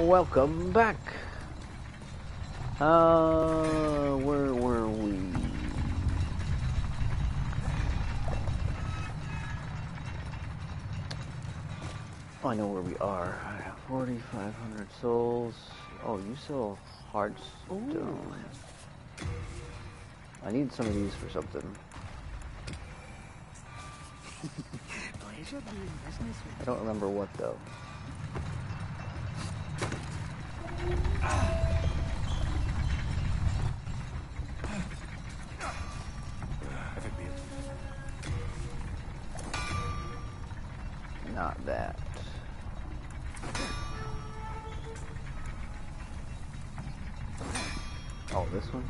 Welcome back. Where were we? Oh, I know where we are. 4,500 souls. Oh, you sell hardstone. Ooh. I need some of these for something. I don't remember what though. Not that. Oh, this one?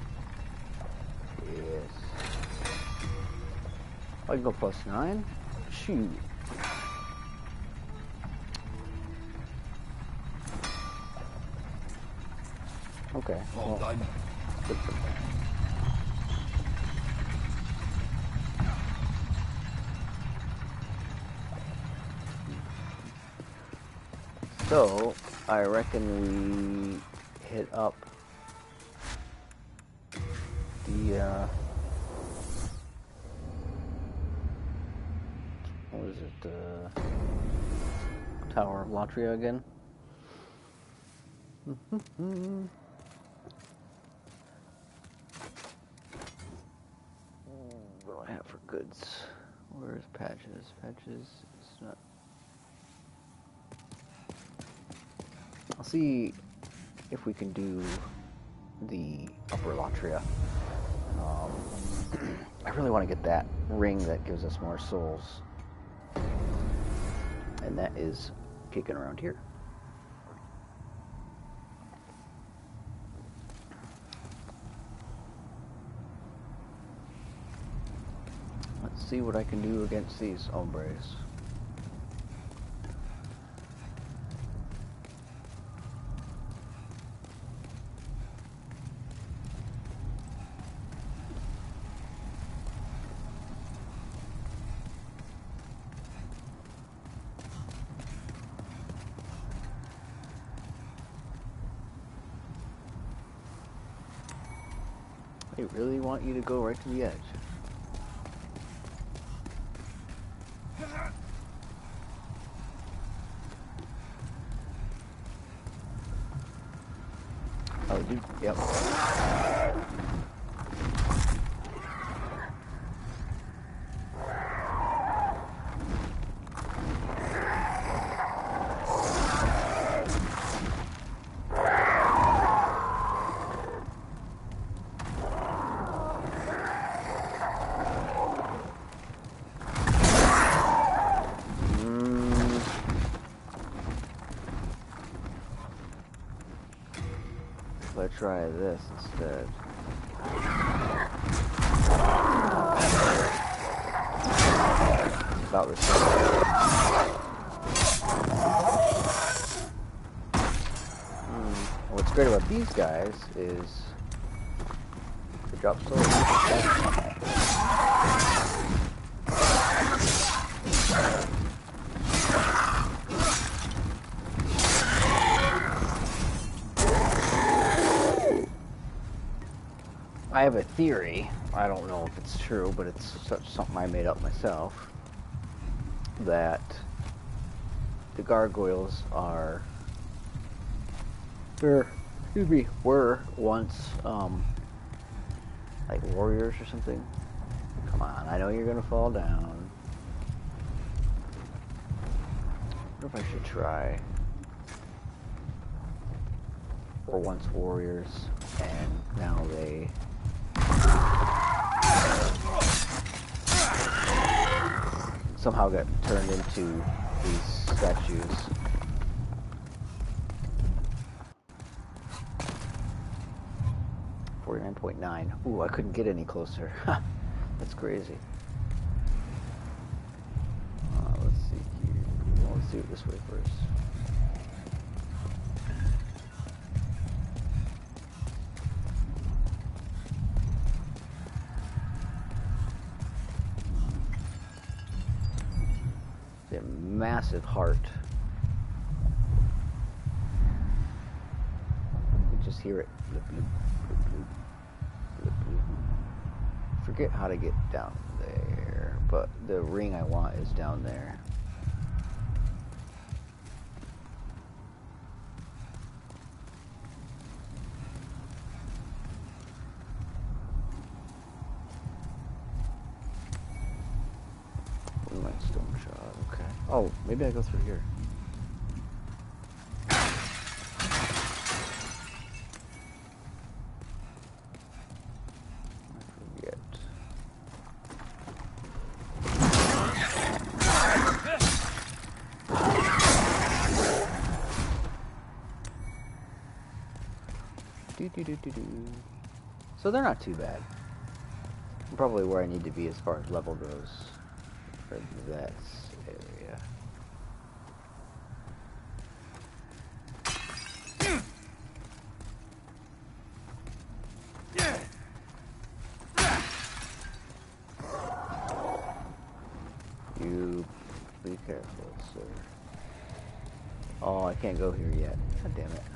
Yes. I can go +9? Shoot. Okay. Well done. Good for that. So, I reckon we hit up the, what is it, Tower of Latria again? What do I have for goods? Where's Patches? Patches is not... I'll see if we can do the Upper Latria. I really want to get that ring that gives us more souls. And that is kicking around here. Let's see what I can do against these hombres. They really want you to go right to the edge. Oh, dude, yep. Let's try this instead. It's about the same. What's great about these guys is they drop so fast. I have a theory, I don't know if it's true, but it's something I made up myself, that the gargoyles are, were once, like warriors or something. Come on, I know you're gonna fall down. I wonder if I should try. Were once warriors, and now they somehow got turned into these statues. $49.9. Ooh, I couldn't get any closer. That's crazy. Let's see here. Well, let's do it this way first. A massive heart. hear it. Bloop, bloop, bloop, bloop, bloop, bloop. Forget how to get down there, but the ring I want is down there. Moonlight stone shard, okay. Oh, maybe I go through here. So they're not too bad. I'm probably where I need to be as far as level goes for that area. You be careful, sir. Oh, I can't go here yet. God damn it.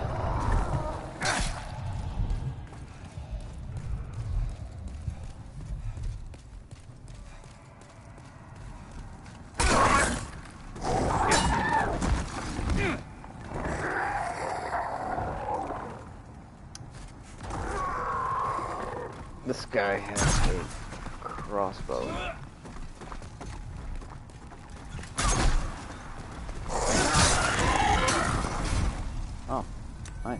This guy has a crossbow. Oh, nice.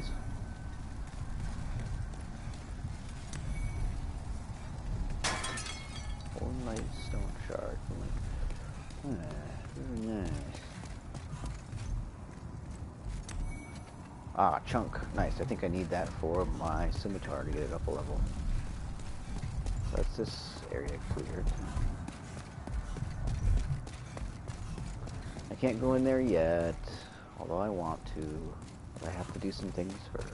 Moonlight stone shard. Very nice. Ah, chunk. Nice. I think I need that for my scimitar to get it up a level. That's this area cleared. I can't go in there yet, although I want to. But I have to do some things first.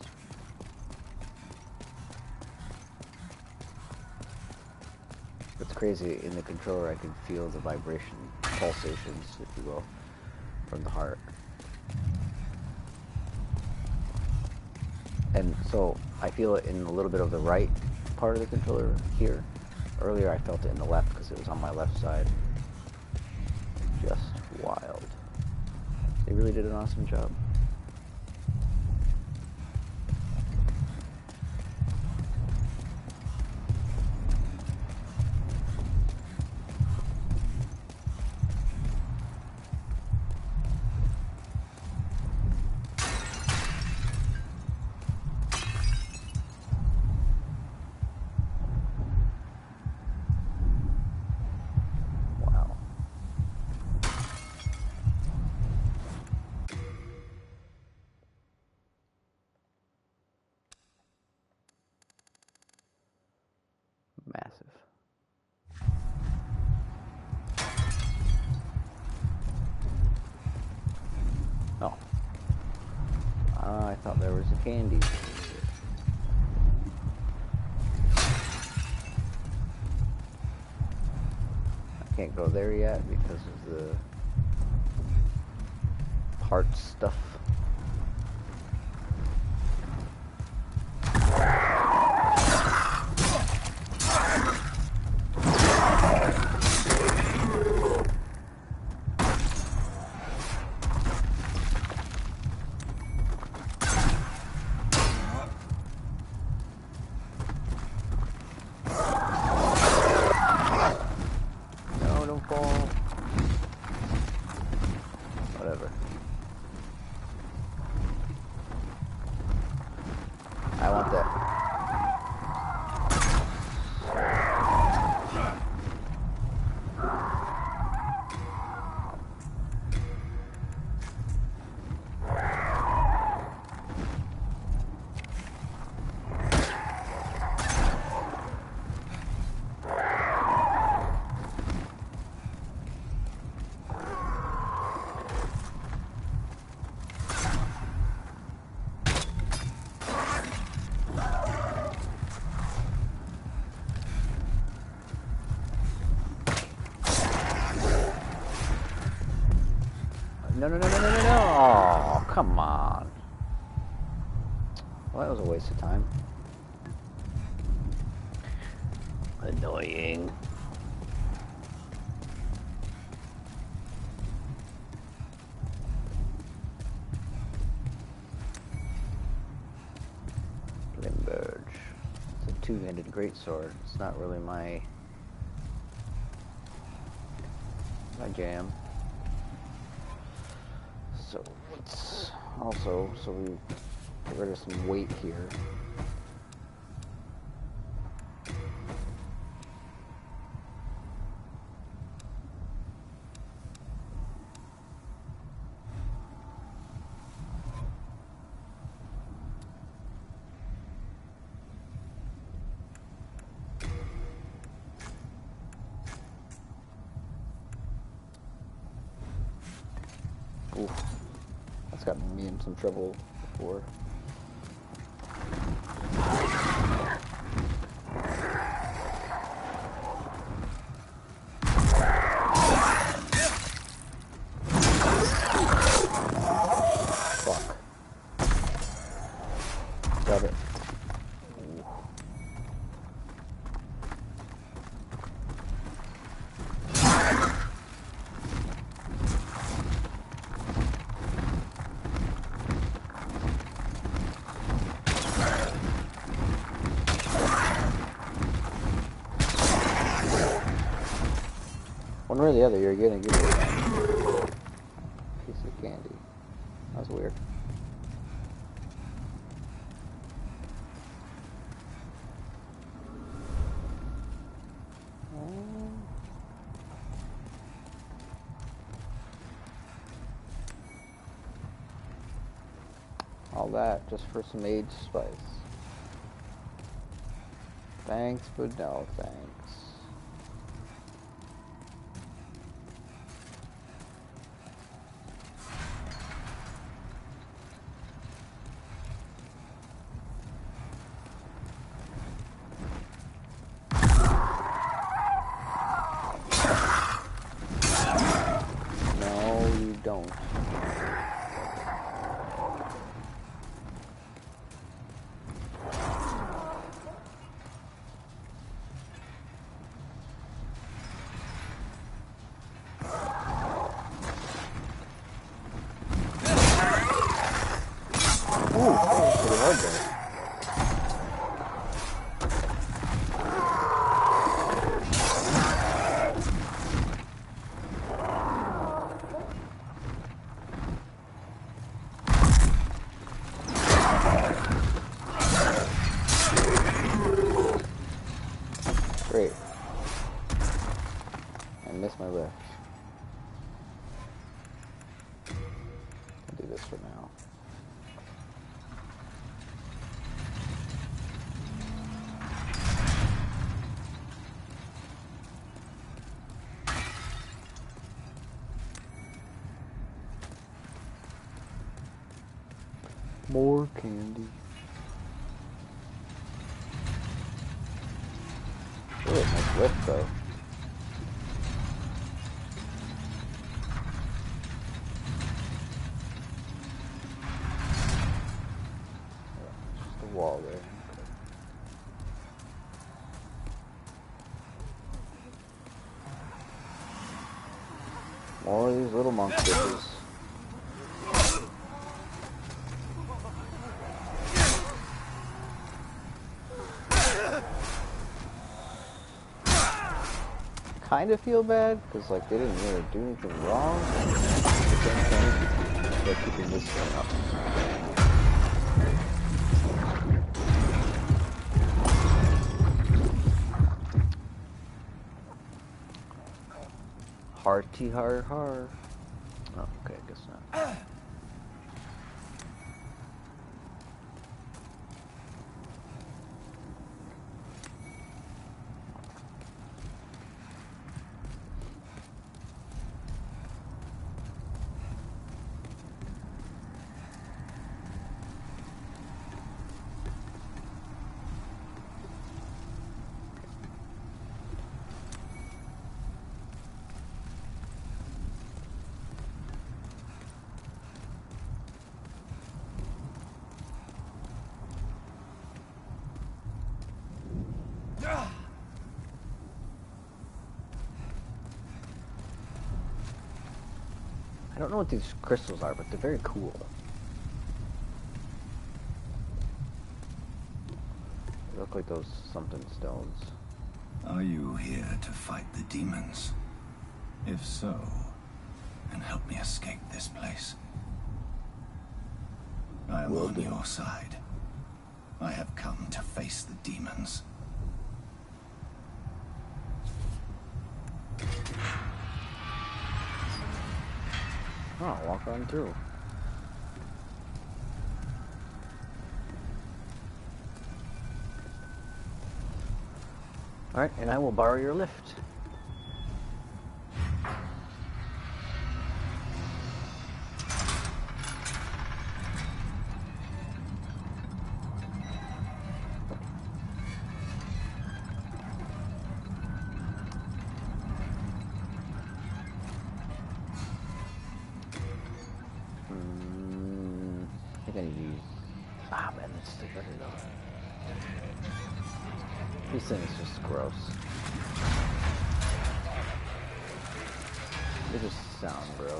It's crazy, in the controller I can feel the vibration, pulsations, if you will, from the heart. And so I feel it in a little bit of the right part of the controller here. Earlier I felt it in the left because it was on my left side. Just wild. They really did an awesome job. Massive. Oh. I thought there was a candy. I can't go there yet because of the heart stuff. I want that. No. Oh, come on. Well, that was a waste of time. Annoying. Limburge. It's a two-handed greatsword. It's not really my jam. So let's also, so we get rid of some weight here. Oof, that's gotten me in some trouble before. Fuck. Got it. Ooh. One way or the other, you're gonna get a piece of candy. That was weird. All that just for some aged spice. Thanks, but no thanks. No, you don't. Ooh, that was pretty hard there. Great. I missed my lift. I'll do this for now. More candy. Really nice lift though. Just a wall there. Okay. More of these little monk bitches. Kind of feel bad because like they didn't really do anything wrong. At the same time, they're keeping this thing up. Hearty har har. Oh, okay, I guess not. don't know what these crystals are, but they're very cool. They look like those something stones. Are you here to fight the demons? If so, then help me escape this place. I am on your side. I have come to face the demons. Oh, walk on through. Alright, and I will borrow your lift. I think I need to use... Ah, man, that's still better though. These things are just gross. They just sound gross.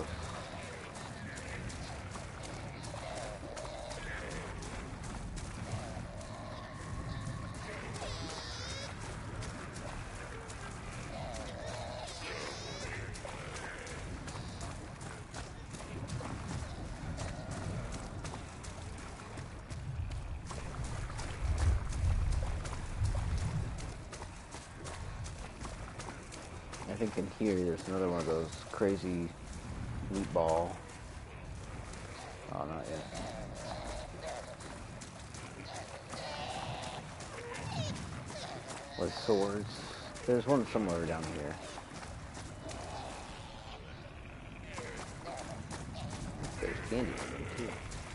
I think in here there's another one of those crazy meatball. Oh, not yet. With swords. There's one somewhere down here. There's candy in them too.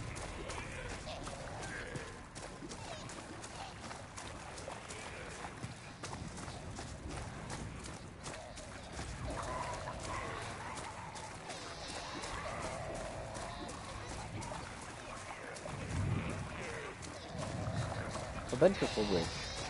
Vengeful Bridge.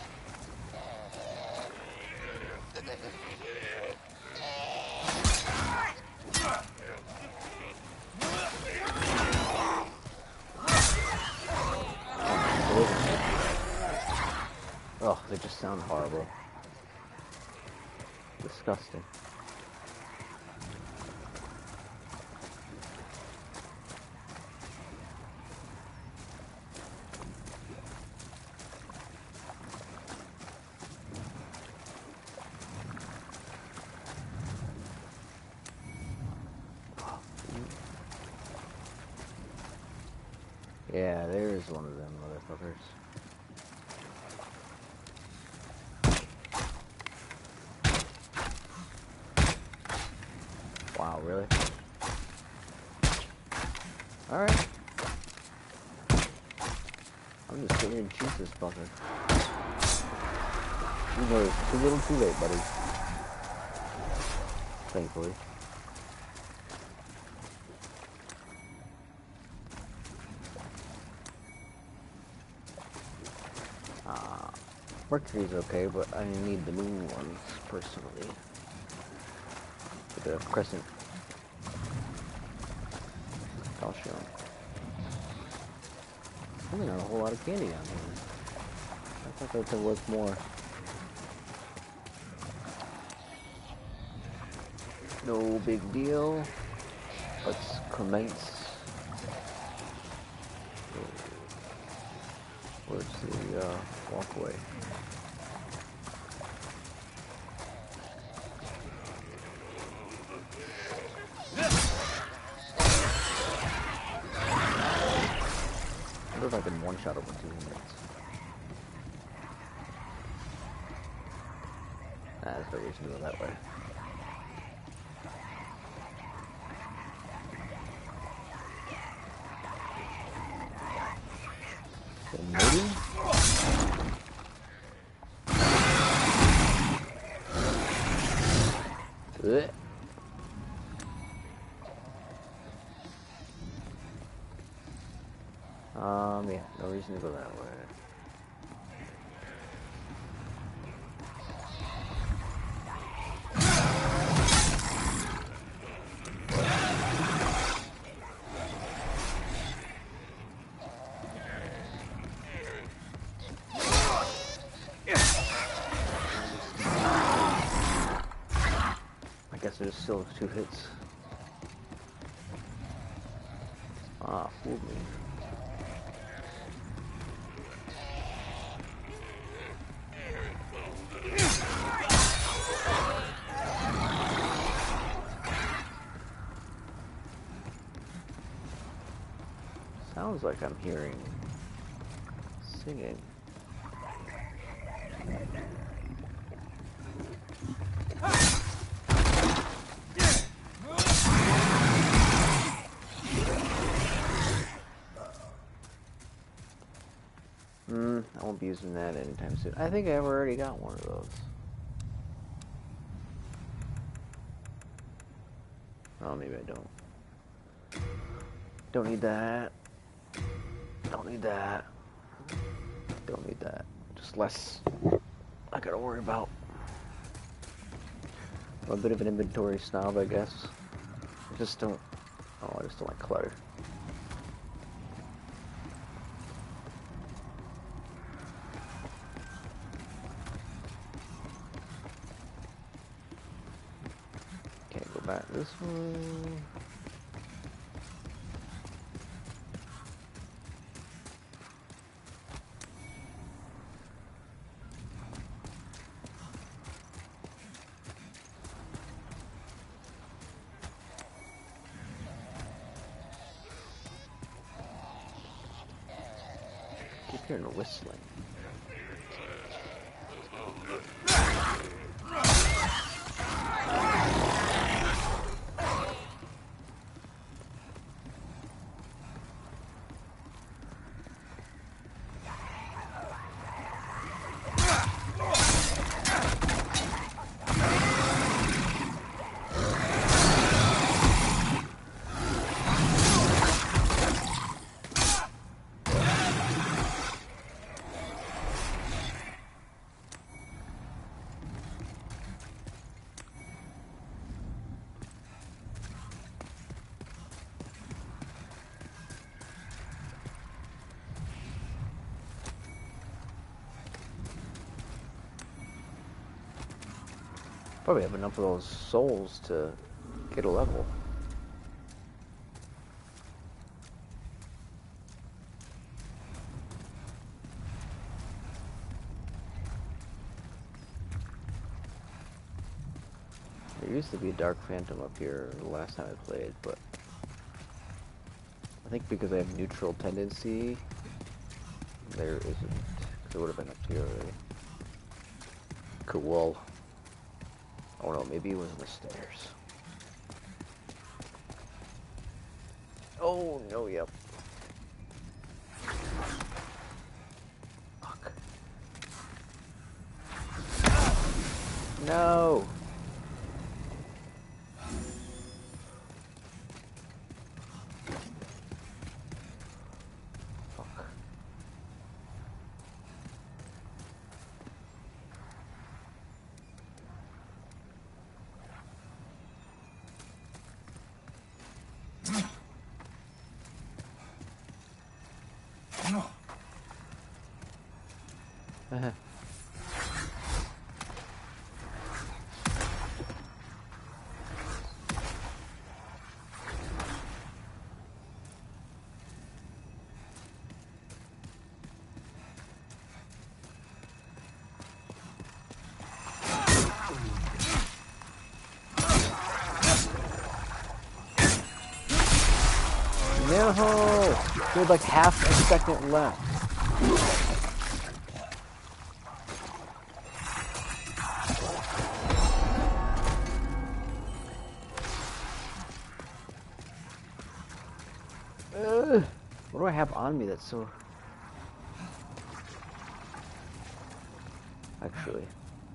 Oh, they just sound horrible. Disgusting. Yeah, there's one of them motherfuckers. Wow, really? Alright. I'm just gonna shoot this fucker. You know, it's too little too late, buddy. Thankfully. Mercury's okay, but I need the moon ones, personally. The crescent. Calcium. Really not a whole lot of candy on here. I thought that would work more. No big deal. Let's commence. Where's the walkway? I wonder if I can one-shot over 2 minutes. That's the reason to go that way. Maybe? Ugh. Yeah, no reason to go that way. bastard is still 2 hits. Ah, fooled me. Sounds like I'm hearing singing. I won't be using that anytime soon. I think I've already got one of those. Oh, maybe I don't. Don't need that. Don't need that. Don't need that. Just less I gotta worry about. I'm a bit of an inventory snob, I guess. I just don't like clutter. Can't go back this way. Keep hearing whistling. Probably have enough of those souls to get a level. There used to be a Dark Phantom up here the last time I played, but I think because I have neutral tendency, there isn't. Because it would have been up here already. Cool. Oh no, maybe it was in the stairs. Oh no, yep. Fuck. No! Fuck. No! There's like half a second left. What do I have on me that's so... Actually...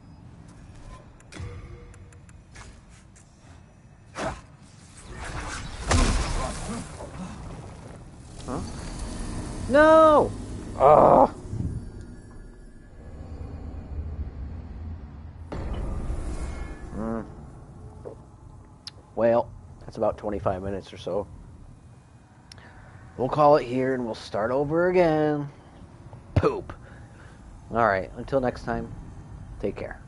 Huh? No! Ugh! Well, that's about 25 minutes or so. We'll call it here and we'll start over again. Poop. Alright, until next time, take care.